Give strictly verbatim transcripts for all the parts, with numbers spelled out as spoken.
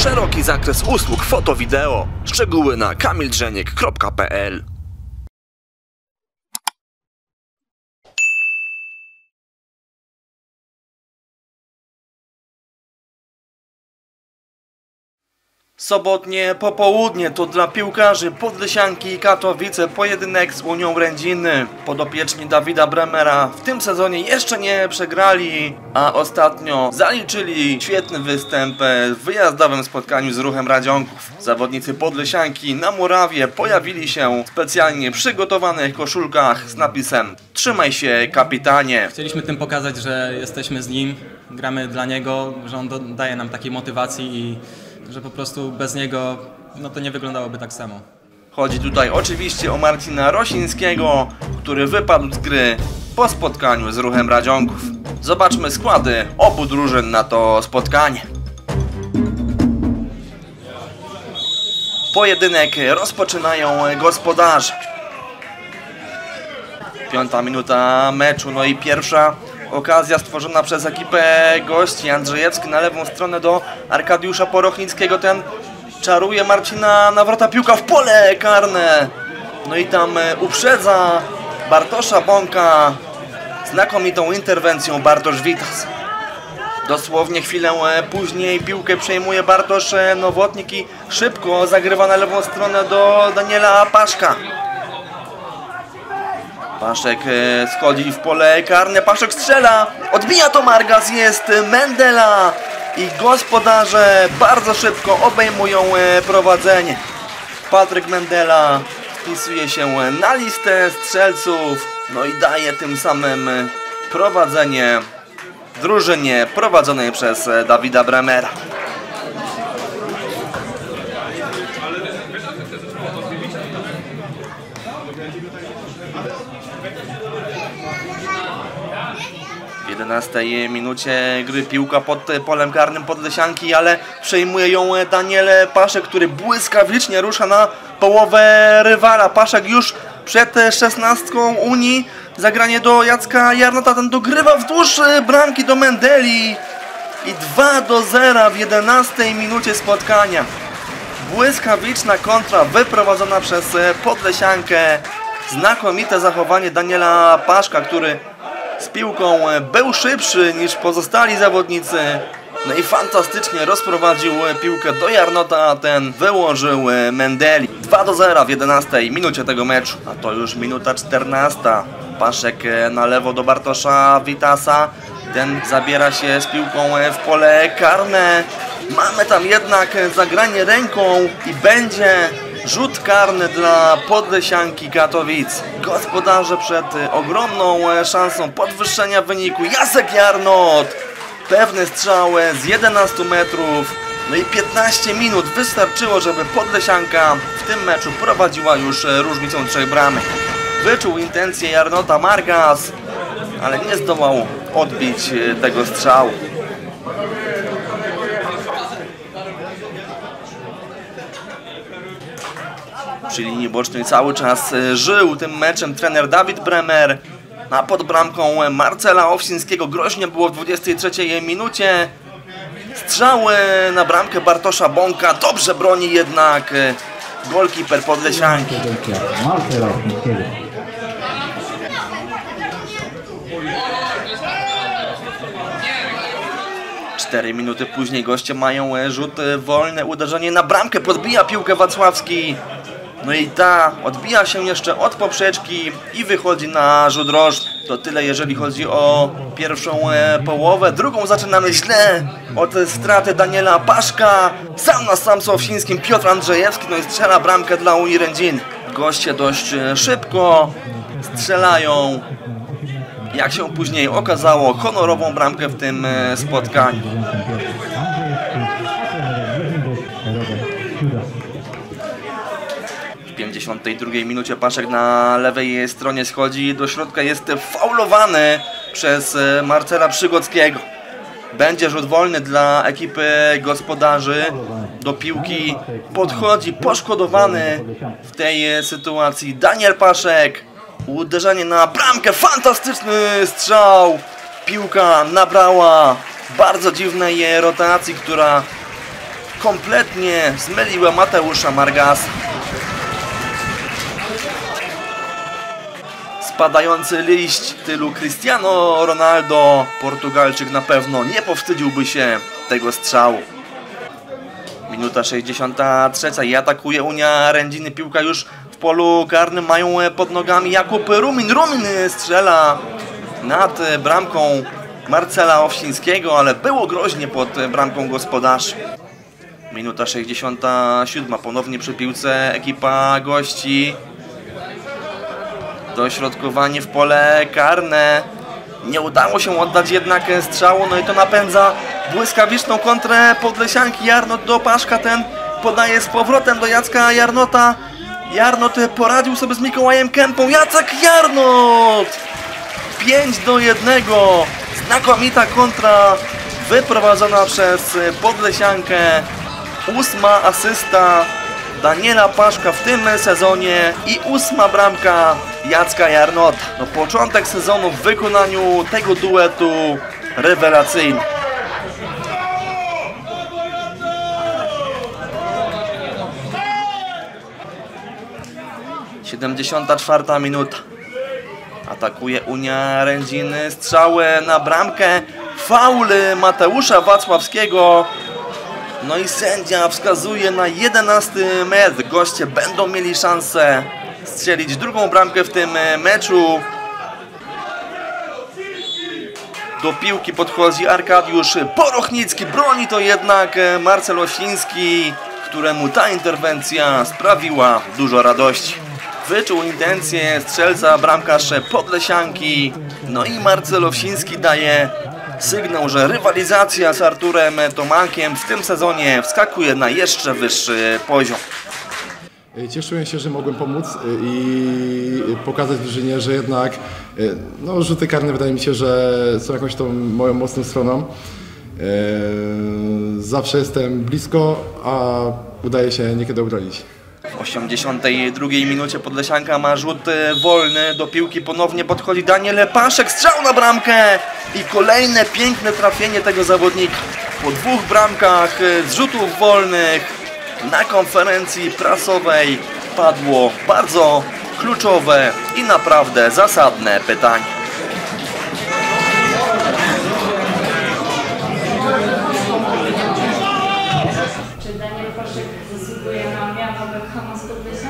szeroki zakres usług foto-wideo. Szczegóły na kamil drzeniek kropka p l. Sobotnie popołudnie to dla piłkarzy Podlesianki Katowice pojedynek z Unią Rędziny. Podopieczni Dawida Bremera w tym sezonie jeszcze nie przegrali, a ostatnio zaliczyli świetny występ w wyjazdowym spotkaniu z Ruchem Radzionków. Zawodnicy Podlesianki na murawie pojawili się w specjalnie przygotowanych koszulkach z napisem "Trzymaj się, kapitanie". Chcieliśmy tym pokazać, że jesteśmy z nim, gramy dla niego, że on daje nam takiej motywacji i że po prostu bez niego no to nie wyglądałoby tak samo. Chodzi tutaj oczywiście o Marcina Rosińskiego, który wypadł z gry po spotkaniu z Ruchem Radzionków. Zobaczmy składy obu drużyn na to spotkanie. Pojedynek rozpoczynają gospodarze. Piąta minuta meczu, no i pierwsza okazja stworzona przez ekipę gości. Andrzejewski na lewą stronę do Arkadiusza Porochińskiego. Ten czaruje Marcina Nawrota, piłka w pole karne. No i tam uprzedza Bartosza Bąka znakomitą interwencją Bartosz Witas. Dosłownie chwilę później piłkę przejmuje Bartosz Nowotnik i szybko zagrywa na lewą stronę do Daniela Paszka. Paszek schodzi w pole karne, Paszek strzela, odbija to Margas, jest Mendela i gospodarze bardzo szybko obejmują prowadzenie. Patryk Mendela wpisuje się na listę strzelców, no i daje tym samym prowadzenie drużynie prowadzonej przez Dawida Bremera. W jedenastej minucie gry piłka pod polem karnym Podlesianki, ale przejmuje ją Daniel Paszek, który błyskawicznie rusza na połowę rywala. Paszek już przed szesnastką Unii. Zagranie do Jacka Jarnota, ten dogrywa wzdłuż bramki do Mendeli. I dwa do zera w jedenastej minucie spotkania. Błyskawiczna kontra wyprowadzona przez Podlesiankę. Znakomite zachowanie Daniela Paszka, który z piłką był szybszy niż pozostali zawodnicy. No i fantastycznie rozprowadził piłkę do Jarnota, a ten wyłożył Mendeli. dwa do zera w jedenastej minucie tego meczu. A to już minuta czternasta. Paszek na lewo do Bartosza Witasa. Ten zabiera się z piłką w pole karne. Mamy tam jednak zagranie ręką i będzie rzut karny dla Podlesianki Katowice. Gospodarze przed ogromną szansą podwyższenia wyniku. Jacek Jarnot, pewny strzał z jedenastu metrów. No i piętnaście minut wystarczyło, żeby Podlesianka w tym meczu prowadziła już różnicą trzech bramek. Wyczuł intencje Jarnota Margas, ale nie zdołał odbić tego strzału. Przy linii bocznej cały czas żył tym meczem trener Dawid Bremer. A pod bramką Marcela Owsińskiego groźnie było w dwudziestej trzeciej minucie. Strzały na bramkę Bartosza Bąka. Dobrze broni jednak golkiper Podlesianki. Cztery minuty później goście mają rzut wolny. Uderzenie na bramkę. Podbija piłkę Wacławski. No i ta odbija się jeszcze od poprzeczki i wychodzi na rzut rożny. To tyle jeżeli chodzi o pierwszą połowę. Drugą zaczynamy źle od straty Daniela Paszka. Sam na sam z Owsińskim Piotr Andrzejewski, no i strzela bramkę dla Unii Rędziny. Goście dość szybko strzelają, jak się później okazało, honorową bramkę w tym spotkaniu. W pięćdziesiątej drugiej minucie Paszek na lewej stronie schodzi do środka, jest faulowany przez Marcela Przygockiego. Będzie rzut wolny dla ekipy gospodarzy. Do piłki podchodzi poszkodowany w tej sytuacji Daniel Paszek. Uderzenie na bramkę, fantastyczny strzał. Piłka nabrała bardzo dziwnej rotacji, która kompletnie zmyliły Mateusza Margasa. Spadający liść tylu Cristiano Ronaldo. Portugalczyk na pewno nie powstydziłby się tego strzału. Minuta sześćdziesiąta trzecia i atakuje Unia Rędziny. Piłka już w polu karnym, mają pod nogami Jakub Rumin. Rumin strzela nad bramką Marcela Owsińskiego, ale było groźnie pod bramką gospodarzy. Minuta sześćdziesiąta siódma, ponownie przy piłce ekipa gości. Dośrodkowanie w pole karne. Nie udało się oddać jednak strzału, no i to napędza błyskawiczną kontrę Podlesianki. Jarnot do Paszka, ten podaje z powrotem do Jacka Jarnota. Jarnot poradził sobie z Mikołajem Kępą. Jacek Jarnot! pięć do jednego. Znakomita kontra wyprowadzona przez Podlesiankę. Ósma asysta Daniela Paszka w tym sezonie i ósma bramka Jacka Jarnota. No, początek sezonu w wykonaniu tego duetu rewelacyjny. siedemdziesiąta czwarta minuta. Atakuje Unia Rędziny. Strzały na bramkę. Faul Mateusza Wacławskiego. No i sędzia wskazuje na jedenasty metr. Goście będą mieli szansę strzelić drugą bramkę w tym meczu. Do piłki podchodzi Arkadiusz Porochnicki. Broni to jednak Marcel Owsiński, któremu ta interwencja sprawiła dużo radości. Wyczuł intencje strzelca bramkarz Podlesianki. No i Marcel Owsiński daje sygnał, że rywalizacja z Arturem Tomakiem w tym sezonie wskakuje na jeszcze wyższy poziom. Cieszyłem się, że mogłem pomóc i pokazać drużynie, że jednak no, rzuty karne wydaje mi się, że są jakąś tą moją mocną stroną. Zawsze jestem blisko, a udaje się niekiedy obronić. W osiemdziesiątej drugiej minucie Podlesianka ma rzut wolny. Do piłki ponownie podchodzi Daniel Paszek. Strzał na bramkę i kolejne piękne trafienie tego zawodnika. Po dwóch bramkach z rzutów wolnych na konferencji prasowej padło bardzo kluczowe i naprawdę zasadne pytanie. Czy Daniel Paszek zasługuje na miano Beckhama z Podlesia?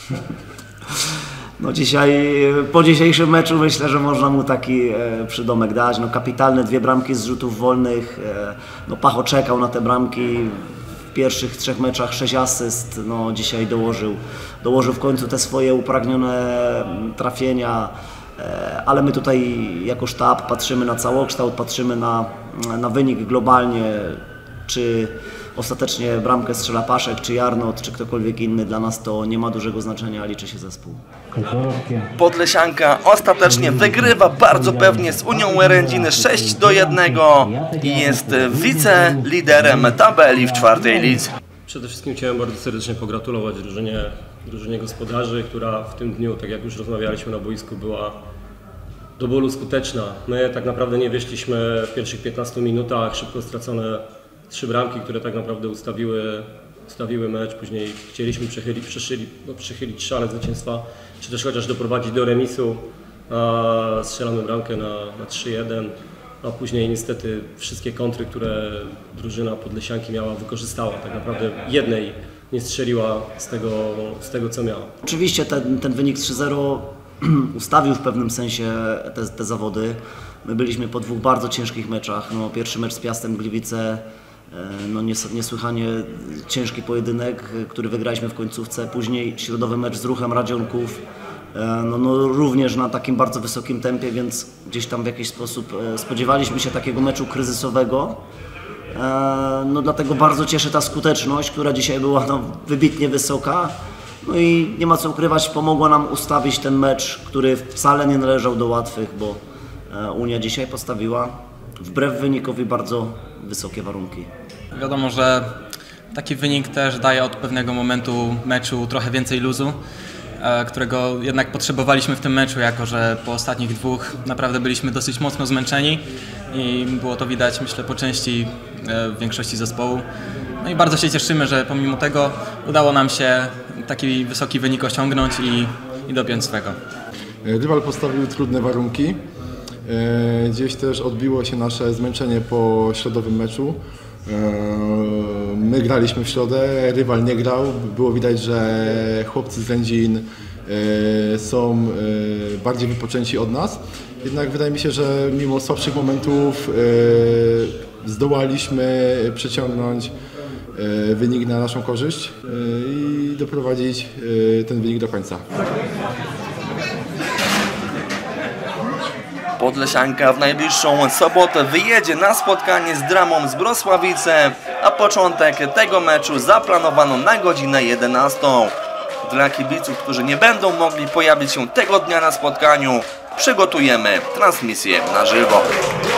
No dzisiaj, po dzisiejszym meczu myślę, że można mu taki e, przydomek dać. No kapitalne dwie bramki z rzutów wolnych. E, no Pacho czekał na te bramki. W pierwszych trzech meczach sześć asyst. No dzisiaj dołożył, dołożył w końcu te swoje upragnione trafienia. E, ale my tutaj jako sztab patrzymy na całokształt, patrzymy na, na wynik globalnie. Czy ostatecznie bramkę strzela Paszek, czy Jarnot, czy ktokolwiek inny, dla nas to nie ma dużego znaczenia, liczy się zespół. Podlesianka ostatecznie wygrywa bardzo pewnie z Unią Rędziny sześć do jednego i jest wiceliderem tabeli w czwartej lidze. Przede wszystkim chciałem bardzo serdecznie pogratulować drużynie, drużynie gospodarzy, która w tym dniu, tak jak już rozmawialiśmy na boisku, była do bólu skuteczna. My tak naprawdę nie weszliśmy w pierwszych piętnastu minutach, szybko stracone trzy bramki, które tak naprawdę ustawiły, ustawiły mecz. Później chcieliśmy przechylić, przechylić, no, przechylić szale zwycięstwa, czy też chociaż doprowadzić do remisu. A strzelamy bramkę na, na trzy jeden, a później niestety wszystkie kontry, które drużyna Podlesianki miała, wykorzystała. Tak naprawdę jednej nie strzeliła z tego, z tego co miała. Oczywiście ten, ten wynik trzy zero ustawił w pewnym sensie te, te zawody. My byliśmy po dwóch bardzo ciężkich meczach. No, pierwszy mecz z Piastem Gliwice, no, niesłychanie ciężki pojedynek, który wygraliśmy w końcówce. Później środowy mecz z Ruchem Radzionków, no, no, również na takim bardzo wysokim tempie, więc gdzieś tam w jakiś sposób spodziewaliśmy się takiego meczu kryzysowego. No, dlatego bardzo cieszy ta skuteczność, która dzisiaj była no, wybitnie wysoka. No i nie ma co ukrywać, pomogła nam ustawić ten mecz, który wcale nie należał do łatwych, bo Unia dzisiaj postawiła wbrew wynikowi bardzo wysokie warunki. Wiadomo, że taki wynik też daje od pewnego momentu meczu trochę więcej luzu, którego jednak potrzebowaliśmy w tym meczu, jako że po ostatnich dwóch naprawdę byliśmy dosyć mocno zmęczeni i było to widać, myślę, po części w większości zespołu. No i bardzo się cieszymy, że pomimo tego udało nam się taki wysoki wynik osiągnąć i, i dopiąć swego. Rywal postawił trudne warunki. Gdzieś też odbiło się nasze zmęczenie po środowym meczu. My graliśmy w środę, rywal nie grał. Było widać, że chłopcy z Lędzin są bardziej wypoczęci od nas. Jednak wydaje mi się, że mimo słabszych momentów zdołaliśmy przeciągnąć wynik na naszą korzyść i doprowadzić ten wynik do końca. Podlesianka w najbliższą sobotę wyjedzie na spotkanie z Dramą z Brosławice, a początek tego meczu zaplanowano na godzinę jedenastą. Dla kibiców, którzy nie będą mogli pojawić się tego dnia na spotkaniu, przygotujemy transmisję na żywo.